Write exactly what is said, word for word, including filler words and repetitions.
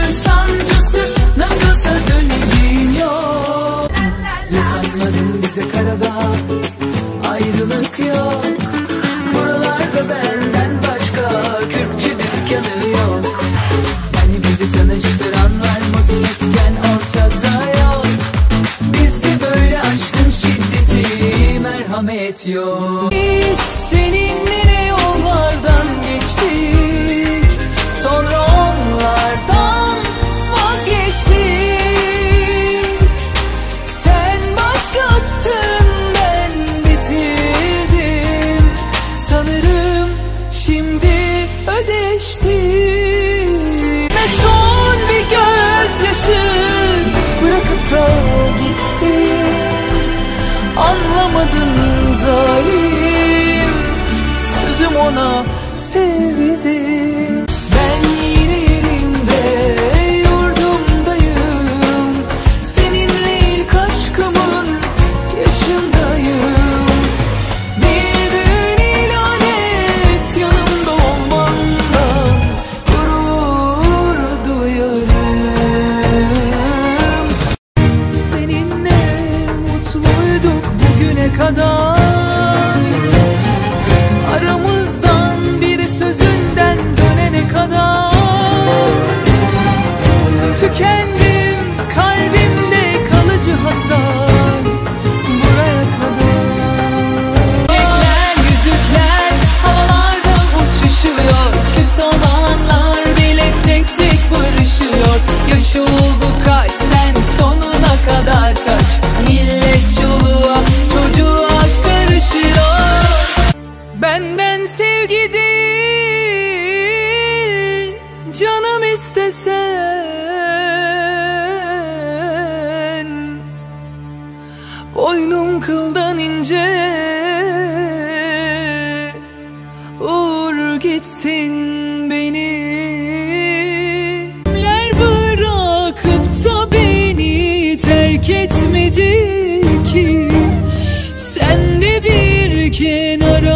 sancısı, nasılsa döneceğin yok. Yakanmadım bize karada, ayrılık yok. Buralarda benden başka Kürkçü dükkanı yok. Yani bizi tanıştıranlar mutsuzken ortada yok. Bizde böyle aşkın şiddeti, merhamet yok. Biz seninle ne yollardan geçtik, sonra onlardan vazgeçtik. Sen başlattın, ben bitirdim. Sanırım şimdi ödeştik. Ve son bir gözyaşı bırakıp da gittin. Anlamadın zalim, sözüm ona sevdim. Ben yine yerimde, yurdumdayım. Seninle ilk aşkımın yaşındayım. Bir gün ilan et, yanımda olmandan gurur duyarım. Seninle mutluyduk bugüne kadar. Aramızdan biri sözünden dönene kadar. Tükendim, kalbimde kalıcı hasar. Buraya kadar. Yüzükler, yüzükler havalarda uçuşuyor. Küs olanlar bile tek tek barışıyor. Yaş oldu kaç, sen sonuna kadar kaç. Millet çoluğa çocuğa karışıyor. Benden sevgi değil, canım istesen. Boynum kıldan ince, uğur gitsin beni. Kimler bırakıp da beni terk etmedi ki? Sen de bir kenara